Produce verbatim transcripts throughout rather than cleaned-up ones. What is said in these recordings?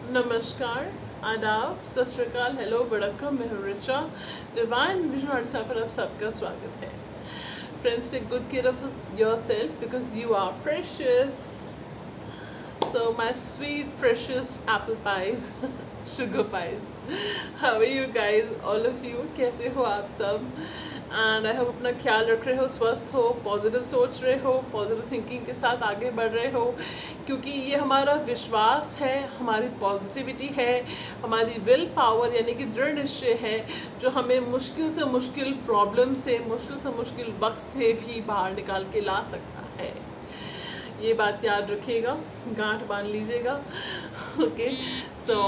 नमस्कार, आदाब, सत श्री अकाल, हेलो, वड़क्कम, मैं हूँ रिचा। डिवाइन विजन आर्ट्स पर आप सबका स्वागत है। Friends, take good care of yourself because you are precious. So my sweet precious apple pies, sugar pies. How are you guys? All of you. कैसे हो आप सब? एंड आई होप अपना ख्याल रख रहे हो, स्वस्थ हो, पॉजिटिव सोच रहे हो, पॉजिटिव थिंकिंग के साथ आगे बढ़ रहे हो, क्योंकि ये हमारा विश्वास है, हमारी पॉजिटिविटी है, हमारी विल पावर यानी कि दृढ़ निश्चय है जो हमें मुश्किल से मुश्किल प्रॉब्लम से, मुश्किल से मुश्किल वक्त से भी बाहर निकाल के ला सकता है. ये बात याद रखिएगा, गांठ बांध लीजिएगा. ओके, सो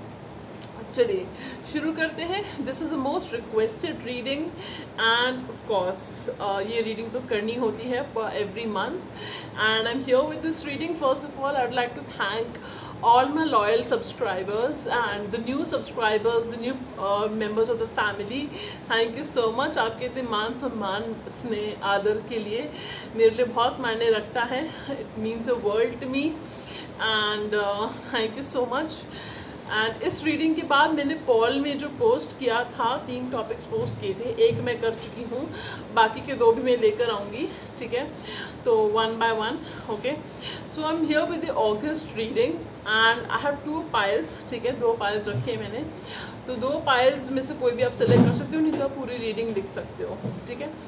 चलिए शुरू करते हैं. This is the most requested reading and of course ये रीडिंग तो करनी होती है every month. And I am here with this reading. First of all I would like to thank all my loyal subscribers and the new subscribers, the new uh, members of the family. Thank you so much. आपके इतने मान सम्मान स्नेह आदर के लिए मेरे लिए बहुत मायने रखता है. It means a world to me and uh, thank you so much. And इस रीडिंग के बाद मैंने पॉल में जो पोस्ट किया था, तीन टॉपिक्स पोस्ट किए थे, एक मैं कर चुकी हूँ, बाकी के दो भी मैं लेकर आऊँगी. ठीक है, तो one by one. Okay, so I am here with the August reading and I have two piles. ठीक है, दो पाइल्स रखी है मैंने, तो दो पाइल्स में से कोई भी आप सेलेक्ट कर सकते हो, नहीं तो आप पूरी रीडिंग लिख सकते हो. ठीक है,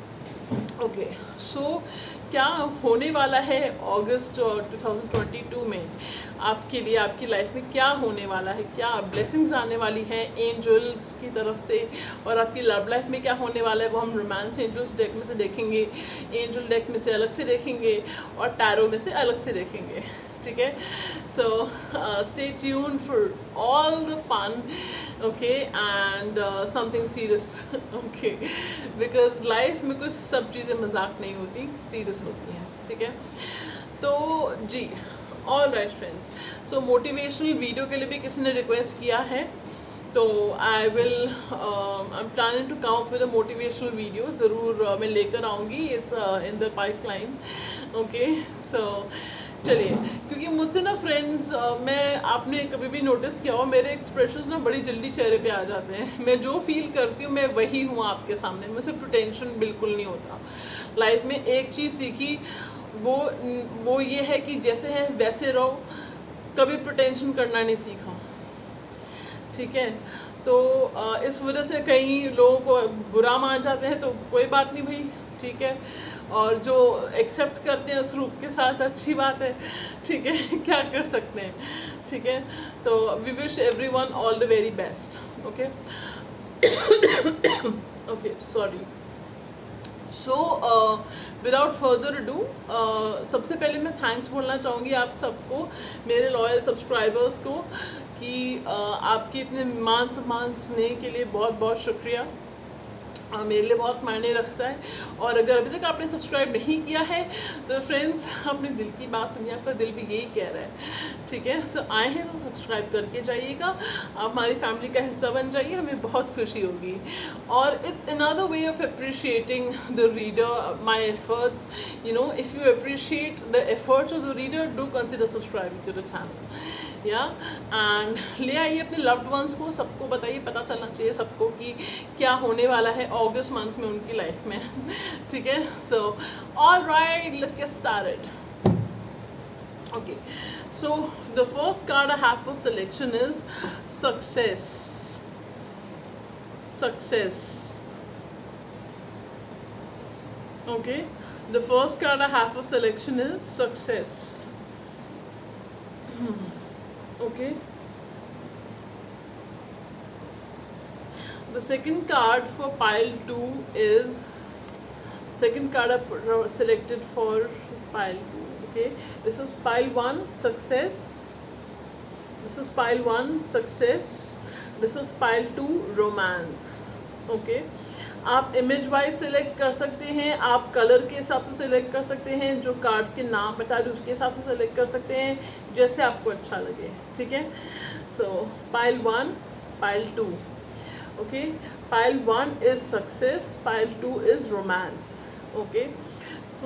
ओके. सो क्या होने वाला है अगस्त टू थाउजेंड ट्वेंटी टू में आपके लिए, आपकी लाइफ में क्या होने वाला है, क्या ब्लेसिंग्स आने वाली हैं एंजल्स की तरफ से, और आपकी लव लाइफ में क्या होने वाला है वो हम रोमांस एंजल्स डेक में से देखेंगे, एंजल डेक में से अलग से देखेंगे और टैरो में से अलग से देखेंगे. ठीक है, so stay tuned for all the fun. Okay, and something serious. Okay, because life में कुछ सब चीज़ें मजाक नहीं होती, सीरियस होती हैं. ठीक है, तो जी, all right friends. So motivational video के लिए भी किसी ने रिक्वेस्ट किया है, तो I will I am planning to come up with a motivational video. ज़रूर uh, मैं लेकर आऊँगी. It's in the pipeline. Okay, so चलिए, क्योंकि मुझसे ना फ्रेंड्स, मैं आपने कभी भी नोटिस किया हो, मेरे एक्सप्रेशंस ना बड़ी जल्दी चेहरे पे आ जाते हैं. मैं जो फील करती हूँ मैं वही हूँ आपके सामने. मुझसे प्रिटेंशन बिल्कुल नहीं होता. लाइफ में एक चीज़ सीखी, वो वो ये है कि जैसे है वैसे रहो, कभी प्रिटेंशन करना नहीं सीखा. ठीक है, तो इस वजह से कई लोगों को बुरा मान जाते हैं, तो कोई बात नहीं भाई. ठीक है, और जो एक्सेप्ट करते हैं उस रूप के साथ अच्छी बात है. ठीक है, क्या कर सकते हैं. ठीक है, तो we wish every one all the very best. Okay okay, sorry. So without further do, सबसे पहले मैं थैंक्स बोलना चाहूँगी आप सबको, मेरे लॉयल सब्सक्राइबर्स को, कि uh, आपके इतने मान सम्मान स्नेह के लिए बहुत बहुत शुक्रिया. Uh, मेरे लिए बहुत मायने रखता है. और अगर अभी तक आपने सब्सक्राइब नहीं किया है तो फ्रेंड्स, अपने दिल की बात सुनिए, आपका दिल भी यही कह रहा है. ठीक है, सो आए हैं तो सब्सक्राइब करके जाइएगा, आप हमारी फैमिली का हिस्सा बन जाइए, हमें बहुत खुशी होगी. और it's another way of appreciating the reader, my efforts. You know, if you appreciate the efforts of the reader, do consider subscribing to the channel. Yeah and ले आइए अपने लव्ड वंस को, सबको बताइए, पता चलना चाहिए सबको कि क्या होने वाला है अगस्त मंथ में उनकी लाइफ में. ठीक है, so all right, let's get started. Okay, so the first card I have for selection is success. Success. Okay, the first card I have for selection is success. Okay, the second card for pile two is, second card I selected for pile two. Okay, this is pile one, success. This is pile one, success. This is pile two, romance. Okay, आप image wise select कर सकते हैं, आप colour के हिसाब से select कर सकते हैं, जो कार्ड्स के नाम बता रहे उसके हिसाब से सेलेक्ट कर सकते हैं, जैसे आपको अच्छा लगे. ठीक है, so pile one, pile two. Okay, pile one is success, pile two is romance. Okay, so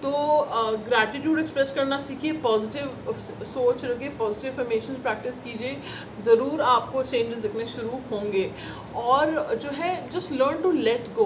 तो ग्रैटिट्यूड एक्सप्रेस करना सीखिए, पॉजिटिव सोच रखिए, पॉजिटिव अफर्मेशन प्रैक्टिस कीजिए, ज़रूर आपको चेंजेस दिखने शुरू होंगे। और जो है just learn to let go,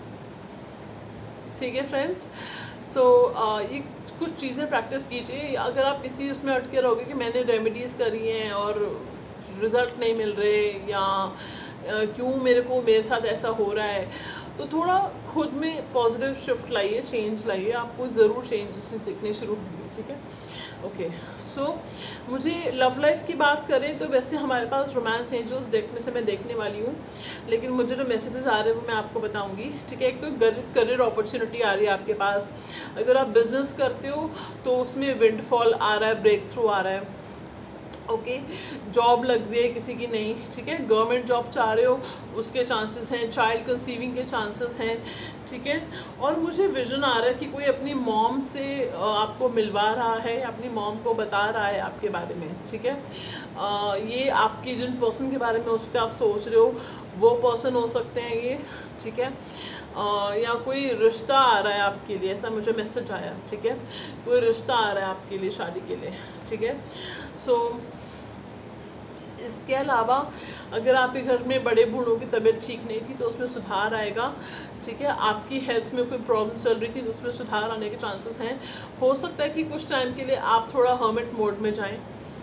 ठीक है फ्रेंड्स। सो so, ये कुछ चीज़ें प्रैक्टिस कीजिए। अगर आप इसी उसमें अटके रहोगे कि मैंने रेमेडीज़ करी हैं और रिज़ल्ट नहीं मिल रहे, या क्यों मेरे को मेरे साथ ऐसा हो रहा है, तो थोड़ा खुद में पॉजिटिव शिफ्ट लाइए, चेंज लाइए, आपको ज़रूर चेंजेस दिखने शुरू होंगे, ठीक है। ओके, सो मुझे लव लाइफ की बात करें तो वैसे हमारे पास रोमांस एंजल्स डेक में से मैं देखने वाली हूँ, लेकिन मुझे जो मैसेजेस आ रहे हैं वो मैं आपको बताऊँगी, ठीक है। एक तो करियर अपॉर्चुनिटी आ रही है आपके पास। अगर आप बिजनेस करते हो तो उसमें विंडफॉल आ रहा है, ब्रेक थ्रू आ रहा है, ओके okay, जॉब लग रही है किसी की नहीं, ठीक है। गवर्नमेंट जॉब चाह रहे हो उसके चांसेस हैं, चाइल्ड कंसीविंग के चांसेस हैं, ठीक है। और मुझे विजन आ रहा है कि कोई अपनी मॉम से आपको मिलवा रहा है, अपनी मॉम को बता रहा है आपके बारे में, ठीक है। आ, ये आपकी जिन पर्सन के बारे में उसका आप सोच रहे हो वो पर्सन हो सकते हैं ये, ठीक है। आ, या कोई रिश्ता आ रहा है आपके लिए, ऐसा मुझे मैसेज आया, ठीक है। कोई रिश्ता आ रहा है आपके लिए शादी के लिए, ठीक है। सो so, इसके अलावा अगर आपके घर में बड़े बूढ़ों की तबीयत ठीक नहीं थी तो उसमें सुधार आएगा, ठीक है। आपकी हेल्थ में कोई प्रॉब्लम चल रही थी तो उसमें सुधार आने के चांसेस हैं। हो सकता है कि कुछ टाइम के लिए आप थोड़ा हर्मिट मोड में जाएं,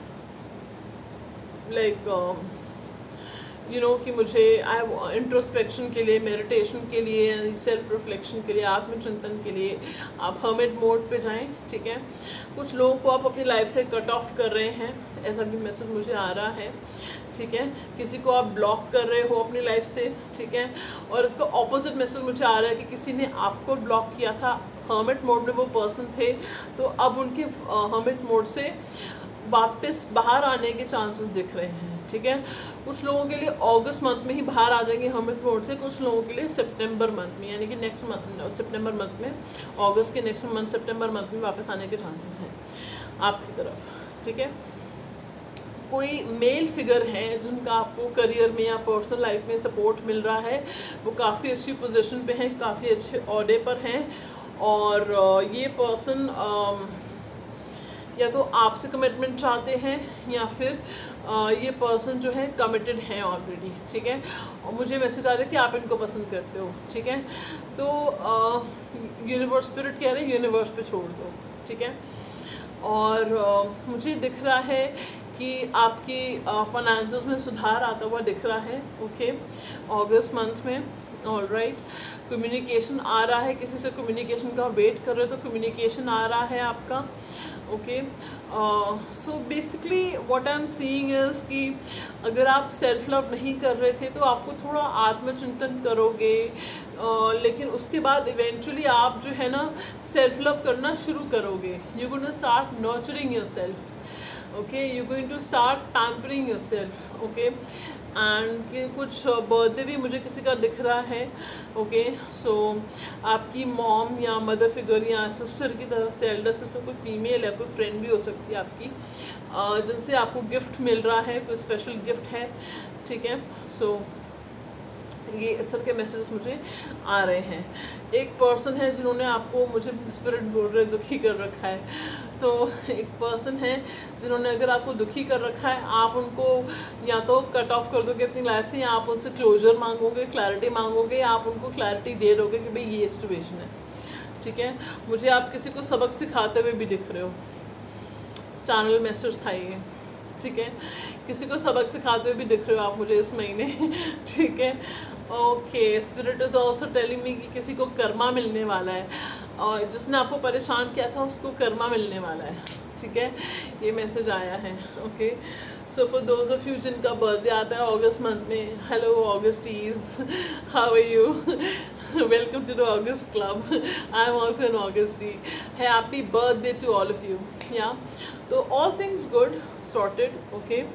लाइक यू नो कि मुझे आई इंट्रोस्पेक्शन के लिए, मेडिटेशन के लिए, सेल्फ रिफ्लेक्शन के लिए, आत्मचिंतन के लिए आप हर्मिट मोड पे जाएं, ठीक है। कुछ लोगों को आप अपनी लाइफ से कट ऑफ कर रहे हैं, ऐसा भी मैसेज मुझे आ रहा है, ठीक है। किसी को आप ब्लॉक कर रहे हो अपनी लाइफ से, ठीक है। और इसका ऑपोजिट मैसेज मुझे आ रहा है कि किसी ने आपको ब्लॉक किया था, हर्मिट मोड में वो पर्सन थे, तो अब उनके हर्मिट मोड से वापस बाहर आने के चांसेस दिख रहे हैं, ठीक है। कुछ लोगों के लिए अगस्त मंथ में ही बाहर आ जाएंगे हर्मिट मोड से, कुछ लोगों के लिए सितंबर मंथ में, यानी कि नेक्स्ट मंथ सितंबर मंथ में, अगस्त के नेक्स्ट मंथ सितंबर मंथ में वापस आने के चांसेस हैं आपकी तरफ, ठीक है। कोई मेल फिगर है जिनका आपको करियर में या पर्सनल लाइफ में सपोर्ट मिल रहा है, वो काफ़ी अच्छी पोजीशन पे हैं, काफ़ी अच्छे ओहदे पर हैं, और ये पर्सन या तो आपसे कमिटमेंट चाहते हैं या फिर आ, ये पर्सन जो है कमिटेड है ऑलरेडी, ठीक है। और मुझे मैसेज आ रहा है कि आप इनको पसंद करते हो, ठीक है। तो यूनिवर्स स्पिरिट कह रहे हैं यूनिवर्स पे छोड़ दो, ठीक है। और आ, मुझे दिख रहा है कि आपकी फाइनेंसेस में सुधार आता हुआ दिख रहा है, ओके, अगस्त मंथ में, ऑल राइट। कम्युनिकेशन आ रहा है, किसी से कम्युनिकेशन का वेट कर रहे हो तो कम्युनिकेशन आ रहा है आपका, okay. So basically what I am seeing is कि अगर आप सेल्फ लव नहीं कर रहे थे तो आपको थोड़ा आत्मचिंतन करोगे, uh, लेकिन उसके बाद इवेंचुअली आप जो है ना सेल्फ लव करना शुरू करोगे। You going to start nurturing yourself, okay, you going to start pampering yourself, okay. And कि कुछ बर्थडे भी मुझे किसी का दिख रहा है, ओके। सो आपकी मॉम या मदर फिगर या सिस्टर की तरफ से, एल्डर सिस्टर, कोई फीमेल है, कोई फ्रेंड भी हो सकती है आपकी, uh, जिनसे आपको गिफ्ट मिल रहा है, कोई स्पेशल गिफ्ट है, ठीक है। सो ये इस तरह के मैसेजेस मुझे आ रहे हैं। एक पर्सन है जिन्होंने आपको, मुझे स्पिरिट बोल रहे दुखी कर रखा है, तो एक पर्सन है जिन्होंने अगर आपको दुखी कर रखा है, आप उनको या तो कट ऑफ कर दोगे अपनी लाइफ से, या आप उनसे क्लोजर मांगोगे, क्लैरिटी मांगोगे, या आप उनको क्लैरिटी दे दोगे कि भाई ये सिचुएशन है, ठीक है। मुझे आप किसी को सबक सिखाते हुए भी दिख रहे हो, चैनल मैसेज था ये, ठीक है। किसी को सबक सिखाते हुए भी दिख रहे हो आप मुझे इस महीने, ठीक है। Okay, spirit is also telling me कि किसी को कर्मा मिलने वाला है, और जिसने आपको परेशान किया था उसको कर्मा मिलने वाला है, ठीक है। ये मैसेज आया है, okay. So for those of you जिनका बर्थडे आता है अगस्त मंथ में, hello Augusties, how are you, welcome to the August club, I am also an Augustie, happy birthday to all of you, या। तो all things good, sorted, okay.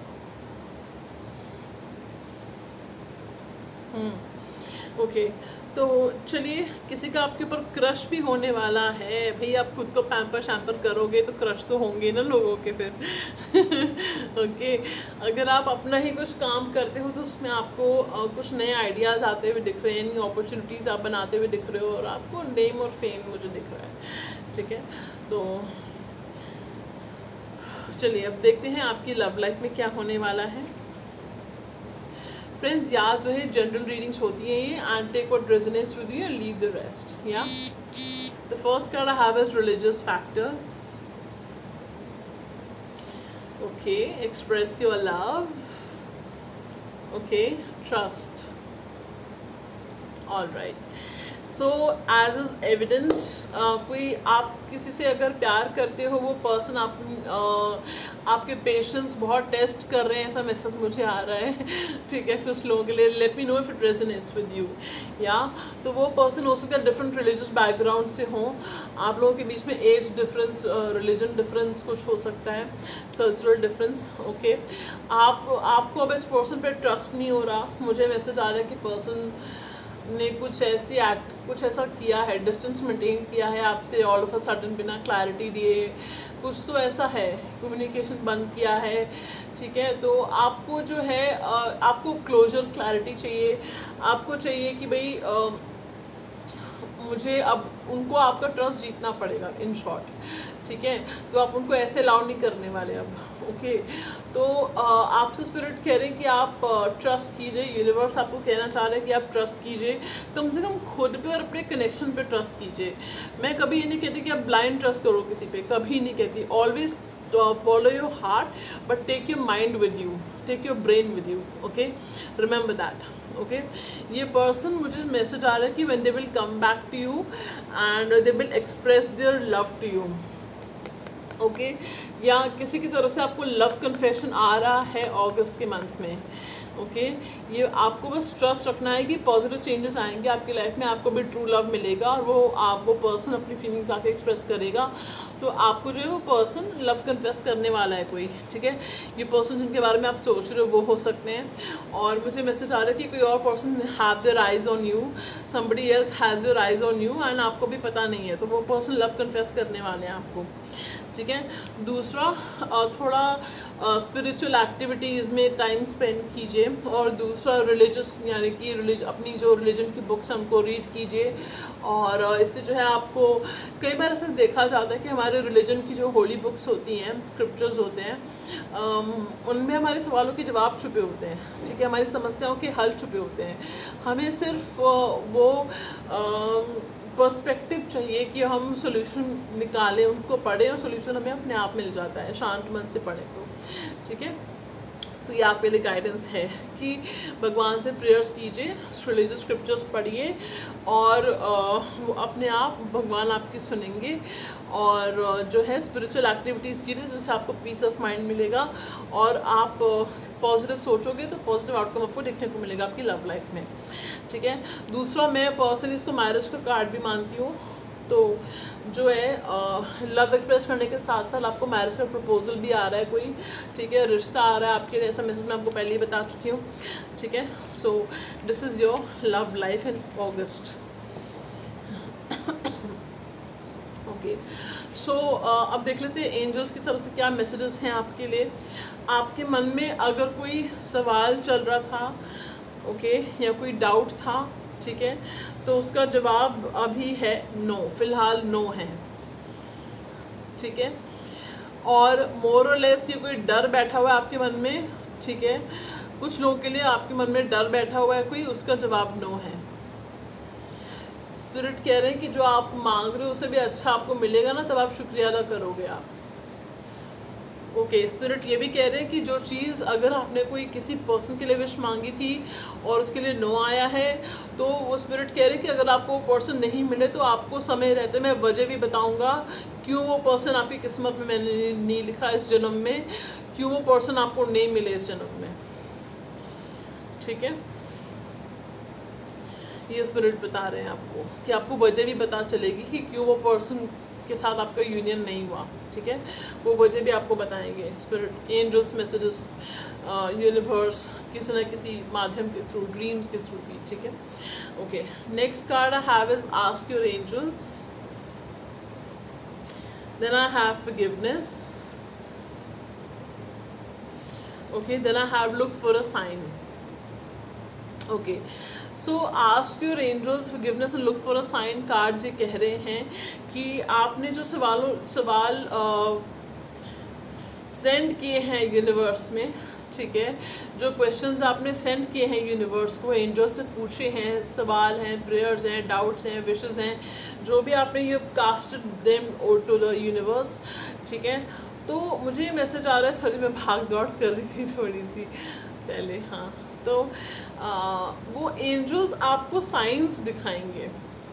Okay, तो चलिए, किसी का आपके ऊपर क्रश भी होने वाला है भाई। आप खुद को पैम्पर शैम्पर करोगे तो क्रश तो होंगे ना लोगों के फिर ओके। अगर आप अपना ही कुछ काम करते हो तो उसमें आपको uh, कुछ नए आइडियाज़ आते हुए दिख रहे हैं, नई अपॉर्चुनिटीज़ आप बनाते हुए दिख रहे हो, और आपको नेम और फेम मुझे दिख रहा है, ठीक है। तो चलिए अब देखते हैं आपकी लव लाइफ में क्या होने वाला है। फ्रेंड्स, याद रहे जनरल रीडिंग्स होती हैं ये, and take what resonates with you and leave the rest. Yeah the first card I have is religious factors. Okay, express your love. Okay, trust. Alright, so as is evident, कोई आप किसी से अगर प्यार करते हो, वो पर्सन आप uh, आपके पेशेंस बहुत टेस्ट कर रहे हैं, ऐसा मैसेज मुझे आ रहा है, ठीक है। कुछ लोगों के लिए, let me know if it resonates with you. या तो वो पर्सन हो सकता है डिफरेंट रिलीजियस बैकग्राउंड से हो, आप लोगों के बीच में एज डिफरेंस, रिलीजन डिफरेंस कुछ हो सकता है, कल्चरल डिफरेंस। ओके, आप आपको अब इस पर्सन पे ट्रस्ट नहीं हो रहा, मुझे मैसेज आ रहा है कि पर्सन ने कुछ ऐसी एक्ट कुछ ऐसा किया है, डिस्टेंस मेंटेन किया है आपसे ऑल ऑफ अ सडन, बिना क्लैरिटी दिए, कुछ तो ऐसा है, कम्युनिकेशन बंद किया है, ठीक है। तो आपको जो है, आपको क्लोजर, क्लैरिटी चाहिए, आपको चाहिए कि भाई मुझे अब उनको आपका ट्रस्ट जीतना पड़ेगा, इन शॉर्ट, ठीक है। तो आप उनको ऐसे अलाउ नहीं करने वाले अब। ओके, तो आपसे स्पिरिट कह रहे हैं कि आप ट्रस्ट कीजिए, यूनिवर्स आपको कहना चाह रहे हैं कि आप ट्रस्ट कीजिए, कम से कम खुद पे और अपने कनेक्शन पे ट्रस्ट कीजिए। मैं कभी ये नहीं कहती कि आप ब्लाइंड ट्रस्ट करो किसी पे, कभी नहीं कहती। Always follow your heart but take your mind with you, take your brain with you. Okay, remember that. Okay, ये पर्सन, मुझे मैसेज आ रहा है कि when they will come back to you and they will express their love to you. Okay, या किसी की तरफ से आपको लव कन्फेशन आ रहा है अगस्त के मंथ में। ओके, ये आपको बस ट्रस्ट रखना है कि पॉजिटिव चेंजेस आएंगे आपकी लाइफ में, आपको भी ट्रू लव मिलेगा, और वो आप वो पर्सन अपनी फीलिंग्स आके एक्सप्रेस करेगा, तो आपको जो है वो पर्सन लव कन्फेस करने वाला है कोई, ठीक है। ये पर्सन जिनके बारे में आप सोच रहे हो वो हो सकते हैं, और मुझे मैसेज आ रहा है कि कोई और person have their eyes on you, somebody else has their eyes on you, and आपको भी पता नहीं है, तो वो पर्सन लव कन्फेस करने वाले हैं आपको, ठीक है। दूसरा, थोड़ा स्पिरिचुअल एक्टिविटीज़ में टाइम स्पेंड कीजिए, और दूसरा रिलीजियस, यानी कि रिलीज अपनी जो रिलीजन की बुक्स हैं उनको रीड कीजिए, और इससे जो है आपको, कई बार ऐसा देखा जाता है कि हमारे रिलीजन की जो होली बुक्स होती हैं, स्क्रिप्चर्स होते हैं, उनमें हमारे सवालों के जवाब छुपे होते हैं, ठीक है, हमारी समस्याओं के हल छुपे होते हैं। हमें सिर्फ वो पर्सपेक्टिव चाहिए कि हम सोल्यूशन निकालें, उनको पढ़ें, और सोल्यूशन हमें अपने आप मिल जाता है शांत मन से पढ़ें तो, ठीक है। तो ये आपके लिए गाइडेंस है कि भगवान से प्रेयर्स कीजिए, रिलीजियस स्क्रिप्चर्स पढ़िए, और वो अपने आप भगवान आपकी सुनेंगे, और जो है स्पिरिचुअल एक्टिविटीज़ कीजिए, जिससे आपको पीस ऑफ माइंड मिलेगा, और आप पॉजिटिव सोचोगे तो पॉजिटिव आउटकम आपको देखने को मिलेगा आपकी लव लाइफ में, ठीक है। दूसरा, मैं पर्सनली इसको मैरिज का कार्ड भी मानती हूँ, तो जो है लव एक्सप्रेस करने के साथ साथ आपको मैरिज का प्रपोजल भी आ रहा है कोई, ठीक है, रिश्ता आ रहा है आपके लिए, ऐसा मैसेज मैं आपको पहले ही बता चुकी हूँ, ठीक है। So this is your love life in August. Okay, so अब देख लेते हैं एंजल्स की तरफ से क्या मैसेजेस हैं आपके लिए। आपके मन में अगर कोई सवाल चल रहा था, ओके, या कोई डाउट था, ठीक है, तो उसका जवाब अभी है नो, फिलहाल नो है, ठीक है। और मोर और लेस ये कोई डर बैठा हुआ है आपके मन में, ठीक है, कुछ लोगों के लिए आपके मन में डर बैठा हुआ है कोई, उसका जवाब नो है। स्पिरिट कह रहे हैं कि जो आप मांग रहे हो उससे भी अच्छा आपको मिलेगा ना, तब आप शुक्रिया अदा करोगे आप। ओके, स्पिरिट ये भी कह रहे हैं कि जो चीज़ अगर आपने कोई किसी पर्सन के लिए विश मांगी थी और उसके लिए नो आया है, तो वो स्पिरिट कह रहे हैं कि अगर आपको वो पर्सन नहीं मिले तो आपको समय रहते, मैं वजह भी बताऊंगा क्यों वो पर्सन आपकी किस्मत में मैंने नहीं लिखा इस जन्म में, क्यों वो पर्सन आपको नहीं मिले इस जन्म में, ठीक है। ये स्पिरिट बता रहे हैं आपको कि आपको वजह भी पता चलेगी कि क्यों वो पर्सन के साथ आपका यूनियन नहीं हुआ, ठीक है, वो वजह भी आपको बताएंगे स्पिरिट, एंजल्स, मैसेजेस, यूनिवर्स, किसी न किसी माध्यम के थ्रू, ड्रीम्स के थ्रू भी, ठीक है। Okay, next card I have is ask your angels, then I have forgiveness, okay, then I have looked for a sign. Okay, so ask your angels forgiveness and look for a sign card ये कह रहे हैं कि आपने जो सवालों सवाल send किए हैं यूनिवर्स में, ठीक है, जो क्वेश्चंस आपने सेंड किए हैं यूनिवर्स को, एंजल से पूछे हैं, सवाल हैं, प्रेयर्स हैं, डाउट्स हैं, विशेस हैं, जो भी आपने ये casted them to the universe, ठीक है। तो मुझे ये मैसेज आ रहा है, सॉरी मैं भाग दौड़ कर रही थी थोड़ी सी पहले, हाँ, तो आ, वो एंजल्स आपको साइंस दिखाएंगे,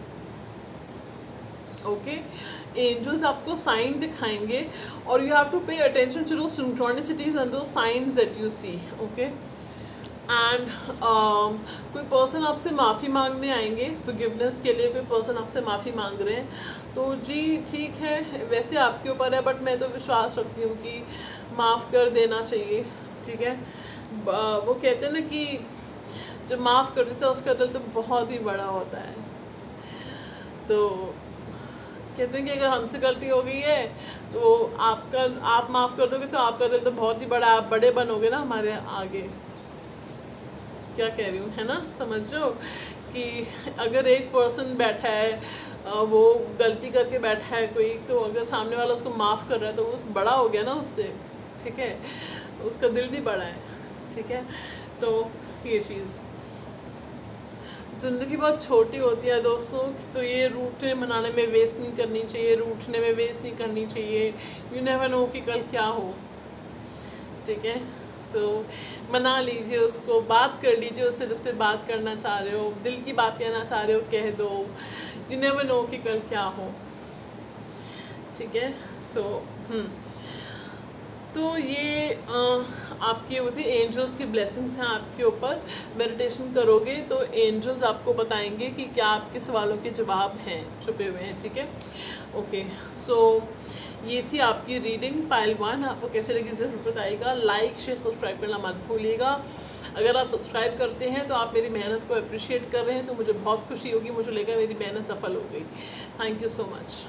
ओके, एंजल्स आपको साइन दिखाएंगे और you have to pay attention to those synchronicities and those signs that you see, okay. And कोई पर्सन आपसे माफ़ी मांगने आएंगे फॉरगिवनेस के लिए, कोई पर्सन आपसे माफ़ी मांग रहे हैं, तो जी ठीक है, वैसे आपके ऊपर है, बट मैं तो विश्वास रखती हूँ कि माफ़ कर देना चाहिए, ठीक है। वो कहते हैं ना कि जब माफ़ कर देता है उसका दिल तो बहुत ही बड़ा होता है, तो कहते हैं कि अगर हमसे गलती हो गई है तो आपका आप माफ़ कर दोगे तो आपका दिल तो बहुत ही बड़ा, आप बड़े बनोगे ना हमारे आगे, क्या कह रही हूँ, है ना, समझ लो कि अगर एक पर्सन बैठा है, वो गलती करके बैठा है कोई, तो अगर सामने वाला उसको माफ़ कर रहा है तो वो बड़ा हो गया ना उससे, ठीक है, उसका दिल भी बड़ा है, ठीक है। तो ये चीज़, ज़िंदगी बहुत छोटी होती है दोस्तों, तो ये रूठने मनाने में वेस्ट नहीं करनी चाहिए, रूठने में वेस्ट नहीं करनी चाहिए, यू नेवर नो कि कल क्या हो, ठीक है। सो so, मना लीजिए उसको, बात कर लीजिए उससे जिससे बात करना चाह रहे हो, दिल की बात कहना चाह रहे हो कह दो, यू नेवर नो कि कल क्या हो, ठीक है। सो so, तो ये आ, आपकी वो थी एंजल्स की ब्लेसिंग्स हैं आपके ऊपर। मेडिटेशन करोगे तो एंजल्स आपको बताएंगे कि क्या आपके सवालों के जवाब हैं, छुपे हुए हैं, ठीक है। ओके, सो ये थी आपकी रीडिंग पाइल वन। आपको कैसे लगी ज़रूर बताइएगा, लाइक शेयर सब्सक्राइब करना मत भूलिएगा। अगर आप सब्सक्राइब करते हैं तो आप मेरी मेहनत को अप्रिशिएट कर रहे हैं, तो मुझे बहुत खुशी होगी, मुझे लगेगा मेरी मेहनत सफल हो गई। Thank you so much.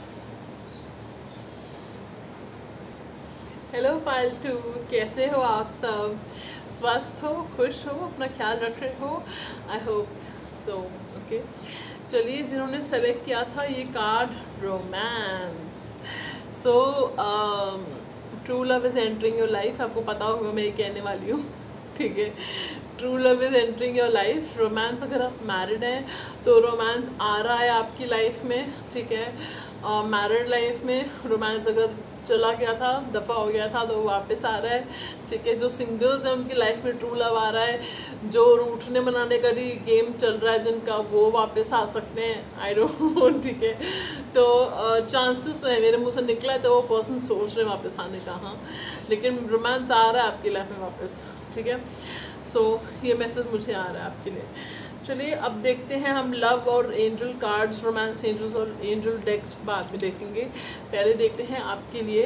Hello pile two, कैसे हो आप सब? स्वस्थ हो, खुश हो, अपना ख्याल रख रहे हो, आई होप सो, ओके। चलिए, जिन्होंने सेलेक्ट किया था ये card, romance, so true love is entering your life, आपको पता होगा मैं ये कहने वाली हूँ, ठीक है। True love is entering your life. Romance, अगर आप मैरिड हैं तो रोमांस आ रहा है आपकी लाइफ में, ठीक है। मैरिड लाइफ में रोमांस अगर चला गया था, दफ़ा हो गया था, तो वापस आ रहा है, ठीक है। जो सिंगल्स हैं उनकी लाइफ में ट्रू लव आ रहा है, जो रूठने मनाने का जी गेम चल रहा है जिनका, वो वापस आ सकते हैं, आई डोंट नो, ठीक है। तो चांसेस uh, तो है, मेरे मुंह से निकला है तो वो पर्सन सोच रहे वापस आने का, हाँ, लेकिन रोमांस आ रहा है आपकी लाइफ में वापस, ठीक है। सो so, ये मैसेज मुझे आ रहा है आपके लिए। चलिए अब देखते हैं हम लव और एंजल कार्ड्स, रोमांस एंजल्स और एंजल डेक्स बाद में देखेंगे। पहले देखते हैं आपके लिए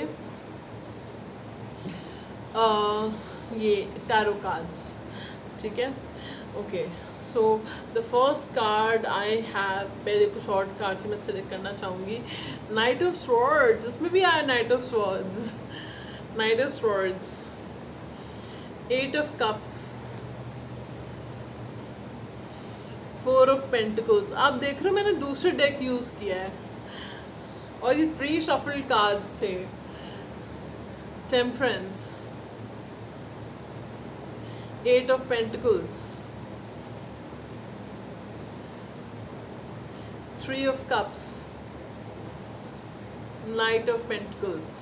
आ, ये टैरो कार्ड्स, ठीक है। Okay, so the first card I have, पहले कुछ और कार्ड मैं सेलेक्ट करना चाहूँगी। नाइट ऑफ स्वॉर्ड्स, जिसमें भी आया knight of swords, knight of swords, eight of cups, four of pentacles. आप देख रहे हो मैंने दूसरे डेक यूज़ किया है और ये प्री शफल्ड कार्ड्स थे। Temperance, eight of pentacles, three of cups, knight of pentacles.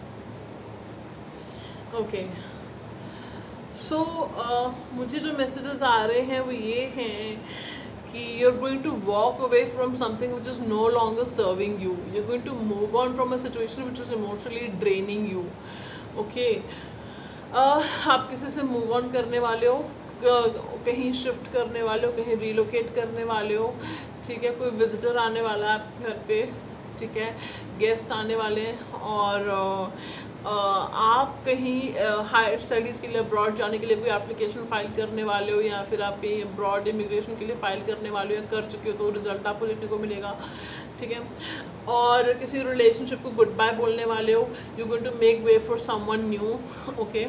Okay, so मुझे जो मैसेजेस आ रहे हैं वो ये हैं कि you're going to walk away from something which is no longer serving you. You're going to move on from a situation which is emotionally draining you. Okay. uh, आप किसी से मूव ऑन करने वाले हो, कहीं शिफ्ट करने वाले हो, कहीं रिलोकेट करने वाले हो, ठीक है। कोई विजिटर आने वाला है आपके घर पे, ठीक है, गेस्ट आने वाले हैं, और आ, आप कहीं हायर स्टडीज़ के लिए अब्रॉड जाने के लिए कोई एप्लीकेशन फ़ाइल करने वाले हो, या फिर आप कहीं अब्रॉड इमिग्रेशन के लिए फ़ाइल करने वाले हो या कर चुके हो, तो रिज़ल्ट आपको देखने को मिलेगा, ठीक है। और किसी रिलेशनशिप को गुड बाय बोलने वाले हो, you going to make way for someone new, okay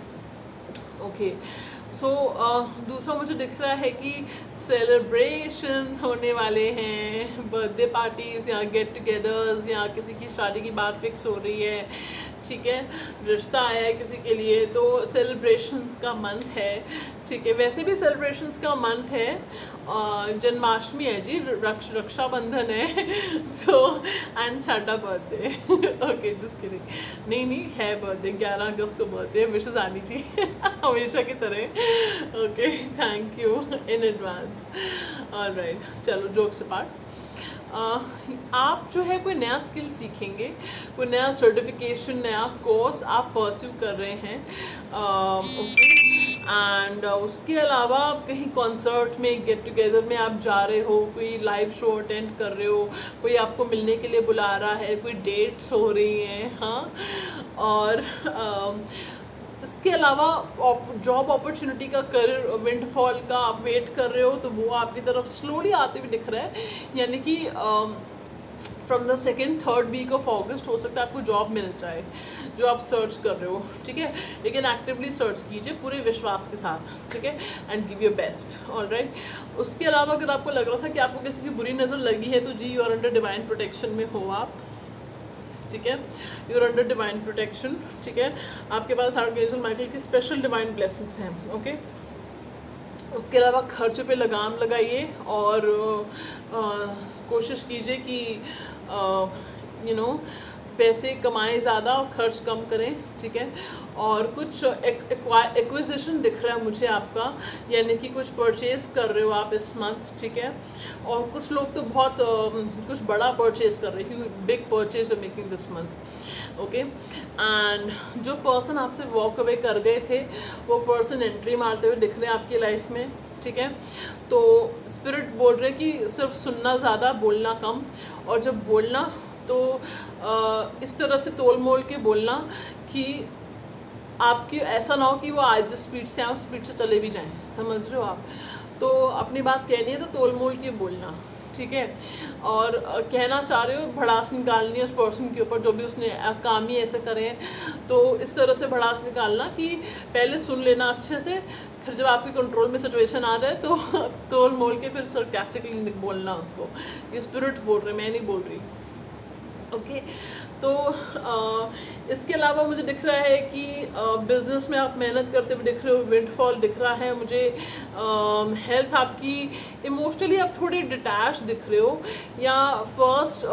okay. So दूसरा मुझे दिख रहा है कि सेलिब्रेशंस होने वाले हैं, बर्थडे पार्टीज़ या गेट टुगेदर्स, या किसी की शादी की बात फिक्स हो रही है, ठीक है, रिश्ता आया है किसी के लिए, तो सेलिब्रेशंस का मंथ है, ठीक है। वैसे भी सेलिब्रेशंस का मंथ है, जन्माष्टमी है जी, रक्ष रक्षाबंधन है तो एंड छाटा बर्थडे ओके जस्ट किडिंग, नहीं नहीं है बर्थडे, ग्यारह अगस्त को बर्थडे, विशेष आनी चाहिए हमेशा की तरह, okay thank you in advance. Alright, चलो जोक से पार्ट। Uh, आप जो है कोई नया स्किल सीखेंगे, कोई नया सर्टिफिकेशन, नया कोर्स आप परस्यू कर रहे हैं, ओके, एंड उसके अलावा आप कहीं कॉन्सर्ट में, गेट टुगेदर में आप जा रहे हो, कोई लाइव शो अटेंड कर रहे हो, कोई आपको मिलने के लिए बुला रहा है, कोई डेट्स हो रही हैं, हाँ, और uh, इसके अलावा जॉब अपॉर्चुनिटी का, करियर विंडफॉल का आप वेट कर रहे हो, तो वो आपकी तरफ स्लोली आते हुए दिख रहा है, यानी कि from the second third week of August हो सकता है आपको जॉब मिल जाए जो आप सर्च कर रहे हो, ठीक है, लेकिन एक्टिवली सर्च कीजिए पूरे विश्वास के साथ, ठीक है, and give your best, alright. उसके अलावा अगर आपको लग रहा था कि आपको किसी की बुरी नज़र लगी है, तो जी you are under divine protection में हो आप, ठीक है, यूर अंडर डिवाइन प्रोटेक्शन, ठीक है, आपके पास आर्कएंजल माइकल की स्पेशल डिवाइन ब्लेसिंग्स हैं, ओके। उसके अलावा खर्च पे लगाम लगाइए, और आ, कोशिश कीजिए कि यू नो पैसे कमाएं ज़्यादा और खर्च कम करें, ठीक है। और कुछ एक्विजिशन दिख रहा है मुझे आपका, यानी कि कुछ परचेज़ कर रहे हो आप इस मंथ, ठीक है, और कुछ लोग तो बहुत uh, कुछ बड़ा परचेज़ कर रहे हैं, big purchase are making this month, okay. And जो पर्सन आपसे वॉक अवे कर गए थे, वो पर्सन एंट्री मारते हुए दिख रहे हैं आपकी लाइफ में, ठीक है। तो स्पिरिट बोल रहे हैं कि सिर्फ सुनना ज़्यादा, बोलना कम, और जब बोलना तो आ, इस तरह से तोल मोल के बोलना कि आपकी ऐसा ना हो कि वो आज जिस स्पीड से आए उस स्पीड से चले भी जाएं, समझ रहे हो आप। तो अपनी बात कहनी है तो तोल मोल के बोलना, ठीक है। और कहना चाह रहे हो, भड़ास निकालनी है उस पर्सन के ऊपर जो भी उसने काम ही ऐसे करे हैं, तो इस तरह से भड़ास निकालना कि पहले सुन लेना अच्छे से, फिर जब आपके कंट्रोल में सिचुएशन आ जाए तो तोल मोल के फिर सरकास्टिकली बोलना उसको। ये स्पिरिट बोल रहे, मैं नहीं बोल रही, ओके। तो आ, इसके अलावा मुझे दिख रहा है कि बिज़नेस में आप मेहनत करते हुए दिख रहे हो, विंडफॉल दिख रहा है मुझे। हेल्थ आपकी, इमोशनली आप थोड़े डिटैच दिख रहे हो, या फर्स्ट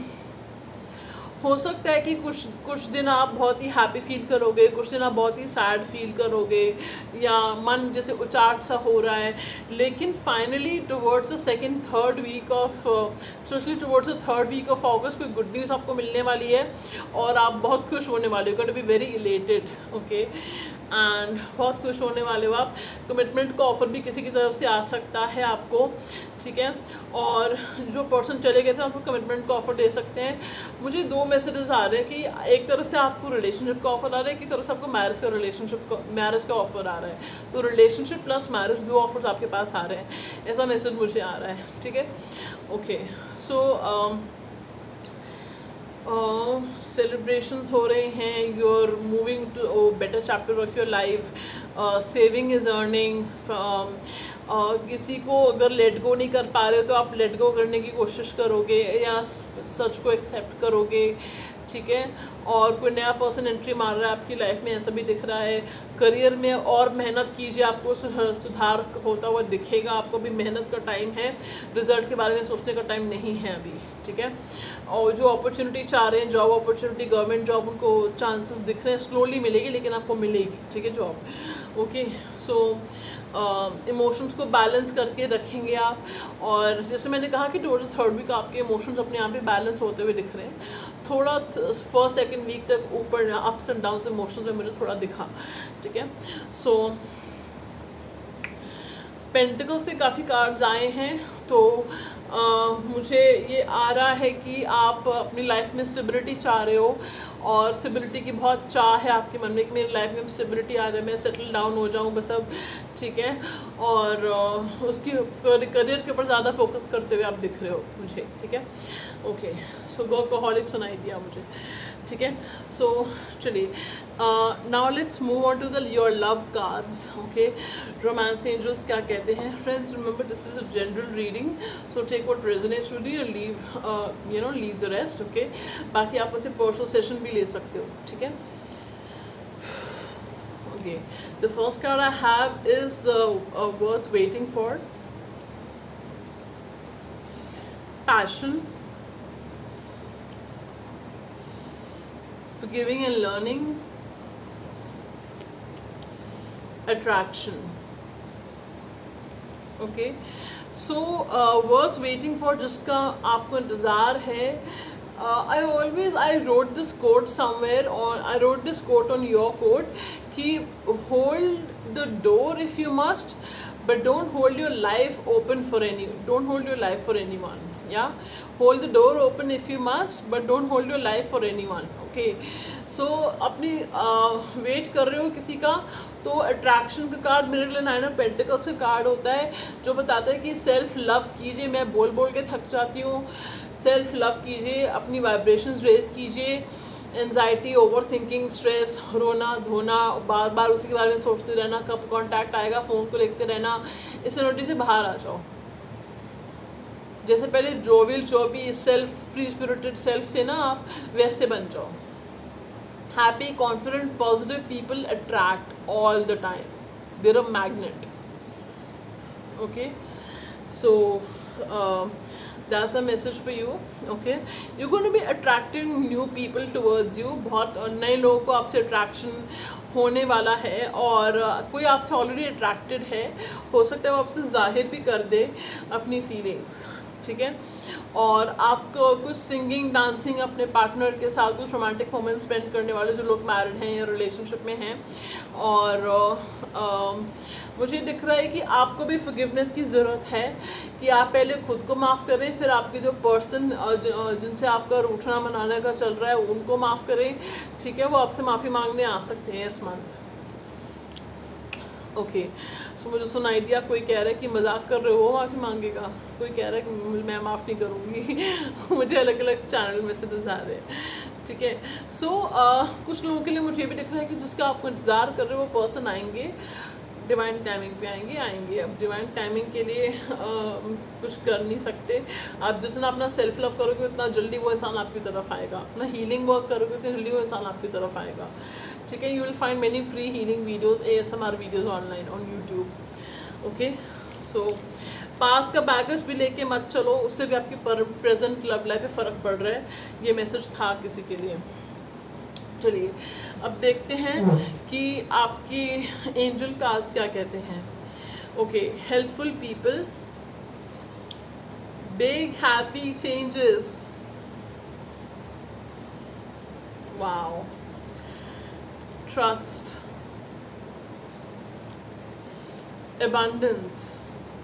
हो सकता है कि कुछ कुछ दिन आप बहुत ही हैप्पी फील करोगे, कुछ दिन आप बहुत ही सैड फील करोगे, या मन जैसे उचाट सा हो रहा है, लेकिन finally towards the second third week of specially towards the third week of August कोई गुड न्यूज़ आपको मिलने वाली है, और आप बहुत खुश होने वाले हो, going to be very elated, okay, and बहुत खुश होने वाले हो आप। कमिटमेंट का ऑफ़र भी किसी की तरफ से आ सकता है आपको, ठीक है। और जो पर्सन चले गए थे आपको कमिटमेंट का ऑफ़र दे सकते हैं। मुझे दो मैसेजेस आ रहे हैं कि एक तरफ से आपको रिलेशनशिप का ऑफ़र आ रहा है, एक तरफ से आपको मैरिज का रिलेशनशिप का मैरिज का ऑफ़र आ रहा है, तो रिलेशनशिप प्लस मैरिज दो ऑफर्स आपके पास आ रहे हैं, ऐसा मैसेज मुझे आ रहा है, ठीक है, ओके। सो सेलिब्रेशंस हो रहे हैं, you are moving to better chapter of your life, saving is earning, किसी को अगर लेट गो नहीं कर पा रहे हो तो आप लेट गो करने की कोशिश करोगे, या सच को एक्सेप्ट करोगे, ठीक है। और कोई नया पर्सन एंट्री मार रहा है आपकी लाइफ में, ऐसा भी दिख रहा है। करियर में और मेहनत कीजिए, आपको सुधार होता हुआ दिखेगा, आपको भी मेहनत का टाइम है, रिजल्ट के बारे में सोचने का टाइम नहीं है अभी, ठीक है। और जो अपॉर्चुनिटी चाह रहे हैं, जॉब अपॉर्चुनिटी, गवर्नमेंट जॉब, उनको चांसेस दिख रहे हैं, स्लोली मिलेगी लेकिन आपको मिलेगी, ठीक है, जॉब, ओके। सो इमोशंस को बैलेंस करके रखेंगे आप, और जैसे मैंने कहा कि टुवर्ड्स थर्ड वीक आपके इमोशंस अपने आप ही बैलेंस होते हुए दिख रहे हैं। थोड़ा फर्स्ट सेकंड वीक तक ऊपर अप्स एंड डाउन्स इमोशंस में मुझे थोड़ा दिखा, ठीक है। सो पेंटिकल से काफ़ी कार्ड्स आए हैं, तो uh, मुझे ये आ रहा है कि आप अपनी लाइफ में स्टेबिलिटी चाह रहे हो और स्टेबिलिटी की बहुत चाह है आपके मन में कि मेरी लाइफ में स्टेबिलिटी आ जाए, मैं सेटल डाउन हो जाऊँ बस अब, ठीक है। और उसकी करियर के ऊपर ज़्यादा फोकस करते हुए आप दिख रहे हो मुझे, ठीक है। ओके, सो वर्कहॉलिक सुनाई दिया मुझे, ठीक है। सो चलिए, now let's move on to the your love cards. Okay, romance angels क्या कहते हैं। Friends remember this is a general reading, so take what resonates with you, leave you know leave the rest. Okay, बाकी आप उसे personal session भी ले सकते हो, ठीक है। Okay, the first card I have is the worth waiting for, passion, forgiving and learning, attraction. Okay, so uh, worth waiting for, जिसका आपको इंतज़ार है. uh, I always I wrote this quote somewhere on I wrote this quote on your quote कि hold the door if you must, but don't hold your life open for any don't hold your life for anyone. Yeah, hold the door open if you must, but don't hold your life for anyone. Okay, so अपनी wait uh, कर रहे हो किसी का, तो attraction का card मेरे लिए नाइन ऑफ पेंटिकल्स का कार्ड होता है जो बताता है कि सेल्फ लव कीजिए. मैं बोल बोल के थक जाती हूँ. सेल्फ लव कीजिए, अपनी वाइब्रेशंस रेज कीजिए. एनजाइटी, ओवर थिंकिंग, स्ट्रेस, रोना धोना, बार बार उसी के बारे में सोचते रहना, कब कॉन्टैक्ट आएगा, फ़ोन को लिखते रहना, इस एनर्जी से बाहर आ जाओ. जैसे पहले जोविल चौबी सेल्फ फ्री स्पिरिटेड सेल्फ थे ना आप, वैसे बन जाओ. Happy, confident, positive people attract all the time. They're a magnet. Okay, so that's a message for you. Okay, you're going to be attracting new people towards you. बहुत नए लोगों को आपसे अट्रैक्शन होने वाला है, और कोई आपसे ऑलरेडी अट्रैक्टेड है, हो सकता है वो आपसे जाहिर भी कर दे अपनी फीलिंग्स, ठीक है. और आपको कुछ सिंगिंग, डांसिंग, अपने पार्टनर के साथ कुछ रोमांटिक मोमेंट स्पेंड करने वाले जो लोग मैरिड हैं या रिलेशनशिप में हैं. और आ, आ, मुझे दिख रहा है कि आपको भी फॉरगिवनेस की ज़रूरत है, कि आप पहले खुद को माफ़ करें, फिर आपके जो पर्सन जिनसे आपका रूठना मनाने का चल रहा है उनको माफ़ करें, ठीक है. वो आपसे माफ़ी मांगने आ सकते हैं इस मंथ. ओके, सो मुझे सुन आइडिया, कोई कह रहा है कि मजाक कर रहे हो, वो माफ़ी मांगेगा. कोई कह रहा है कि मैं माफ़ नहीं करूँगी. मुझे अलग अलग चैनल में से आ रहे हैं, ठीक है. सो so, कुछ लोगों के लिए मुझे भी दिख रहा है कि जिसका आपको इंतज़ार कर रहे हो वो पर्सन आएंगे, डिवाइन टाइमिंग पे आएंगे आएंगे अब डिवाइन टाइमिंग के लिए आ, कुछ कर नहीं सकते. आप जितना अपना सेल्फ लव करोगे उतना जल्दी वो इंसान आपकी तरफ आएगा. अपना हीलिंग वर्क करोगे उतना जल्दी वो इंसान आपकी तरफ आएगा, ठीक है. You will find many free healing videos, ASMR videos online on YouTube. Okay, so past का बैगेज भी लेके मत चलो, उससे भी आपकी प्रेजेंट लव लाइफ में फ़र्क पड़ रहा है. ये मैसेज था किसी के लिए. चलिए अब देखते हैं कि आपकी एंजल कार्ड्स क्या कहते हैं. Okay, helpful people, big happy changes, wow, trust, abundance.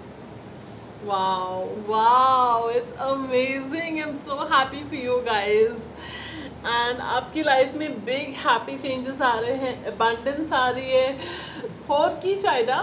Wow, wow, it's amazing. I'm so happy for you guys. And आपकी लाइफ में बिग हैप्पी चेंजेस आ रहे हैं, abundance आ रही है. और की चाहिए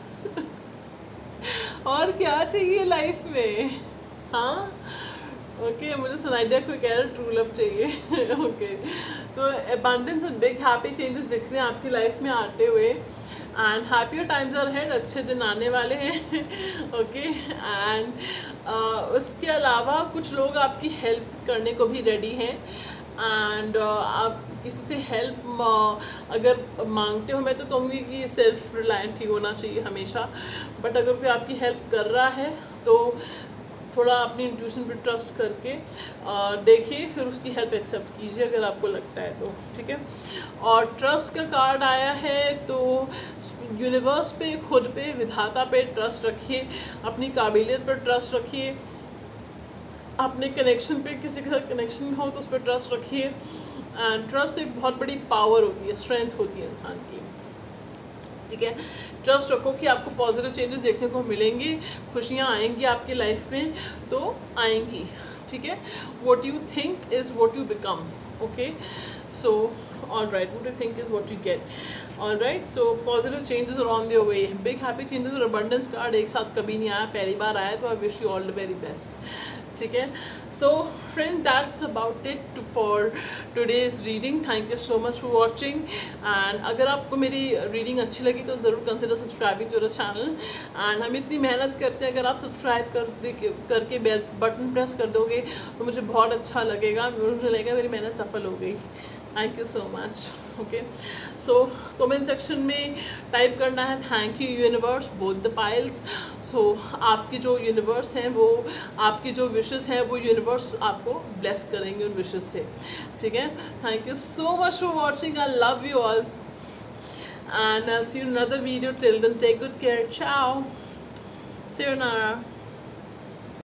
और क्या चाहिए लाइफ में, हाँ. ओके, मुझे सुनाई दिया कोई कह रहा है ट्रू लव चाहिए. ओके, तो abundance और बिग हैप्पी चेंजेस दिख रहे हैं आपकी लाइफ में आते हुए. And happier times are ahead, अच्छे दिन आने वाले हैं. ओके, एंड उसके अलावा कुछ लोग आपकी हेल्प करने को भी रेडी हैं. एंड uh, आप किसी से हेल्प uh, अगर मांगते हो, मैं तो कहूँगी कि सेल्फ रिलायंट ही होना चाहिए हमेशा. बट अगर कोई आपकी हेल्प कर रहा है तो थोड़ा अपनी इंट्यूशन पे ट्रस्ट करके देखिए, फिर उसकी हेल्प एक्सेप्ट कीजिए अगर आपको लगता है तो, ठीक है. और ट्रस्ट का कार्ड आया है, तो यूनिवर्स पे, खुद पे, विधाता पे ट्रस्ट रखिए, अपनी काबिलियत पर ट्रस्ट रखिए, अपने कनेक्शन पे, किसी के साथ कनेक्शन हो तो उस पर ट्रस्ट रखिए. एंड ट्रस्ट एक बहुत बड़ी पावर होती है, स्ट्रेंथ होती है इंसान की, ठीक है. ट्रस्ट रखो कि आपको पॉजिटिव चेंजेस देखने को मिलेंगे, खुशियाँ आएंगी आपकी लाइफ में, तो आएंगी, ठीक है। What you think is what you become, okay. So all right, what you think is what you get, all right. So positive changes are on their way. Big happy changes और abundance card एक साथ कभी नहीं आया, पहली बार आया, तो I wish you all the very best, ठीक है। So friend, that's about it for today's reading. Thank you so much for watching, and अगर आपको मेरी रीडिंग अच्छी लगी तो ज़रूर consider subscribing to the channel. And हम इतनी मेहनत करते हैं, अगर आप सब्सक्राइब कर दे करके बेल बटन प्रेस कर दोगे तो मुझे बहुत अच्छा लगेगा, मुझे लगेगा मेरी मेहनत सफल हो गई। Thank you so much, okay. So comment section में टाइप करना है thank you universe both the piles. So आपकी जो यूनिवर्स हैं, वो आपकी जो विशेस हैं, वो यूनिवर्स आपको ब्लेस करेंगे उन विशेस से, ठीक है। Thank you so much for watching, I love you all, and I see you in another video. Till then take good care, ciao, sayonara.